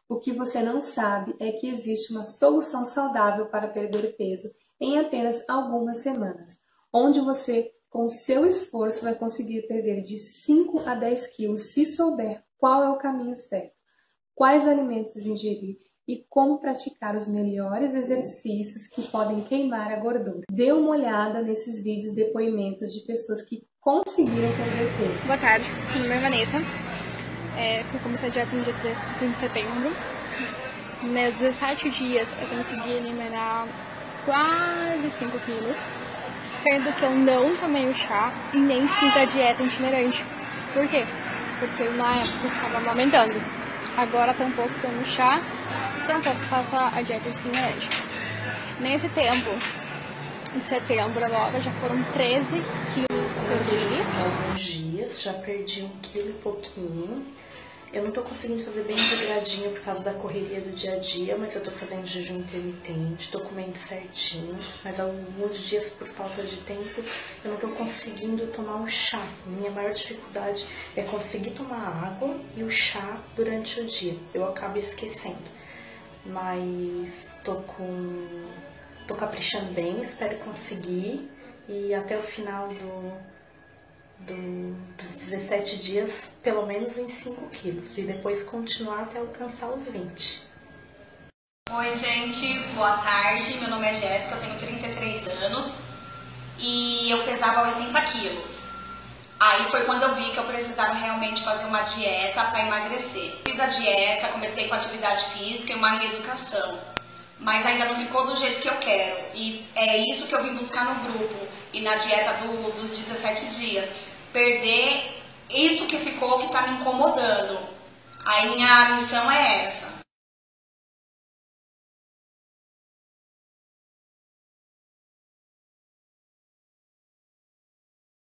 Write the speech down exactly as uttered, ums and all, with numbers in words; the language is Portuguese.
O que você não sabe é que existe uma solução saudável para perder peso em apenas algumas semanas, onde você, com seu esforço, vai conseguir perder de cinco a dez quilos se souber qual é o caminho certo, quais alimentos ingerir e como praticar os melhores exercícios que podem queimar a gordura. Dê uma olhada nesses vídeos depoimentos de pessoas que conseguiram perder peso. Boa tarde, meu nome é Vanessa. É, eu comecei a dieta no dia trinta de setembro. Nos dezessete dias eu consegui eliminar quase cinco quilos, sendo que eu não tomei o chá e nem fiz a dieta itinerante. Por quê? Porque na época eu estava amamentando. Agora tampouco tomo chá, tampouco faço a dieta itinerante. Nesse tempo, em setembro agora, já foram treze quilos perdidos. Alguns dias, já perdi um quilo e pouquinho. Eu não tô conseguindo fazer bem integradinho por causa da correria do dia a dia, mas eu tô fazendo jejum intermitente, tô comendo certinho, mas alguns dias, por falta de tempo, eu não tô conseguindo tomar o chá. Minha maior dificuldade é conseguir tomar água e o chá durante o dia. Eu acabo esquecendo, mas tô com... tô caprichando bem, espero conseguir, e até o final do... Do, dos dezessete dias, pelo menos em cinco quilos, e depois continuar até alcançar os vinte. Oi gente, boa tarde, meu nome é Jéssica, eu tenho trinta e três anos e eu pesava oitenta quilos. Aí foi quando eu vi que eu precisava realmente fazer uma dieta para emagrecer. Fiz a dieta, comecei com atividade física e uma reeducação, mas ainda não ficou do jeito que eu quero, e é isso que eu vim buscar no grupo e na dieta do, dos dezessete dias, perder isso que ficou, que tá me incomodando. Aí minha missão é essa.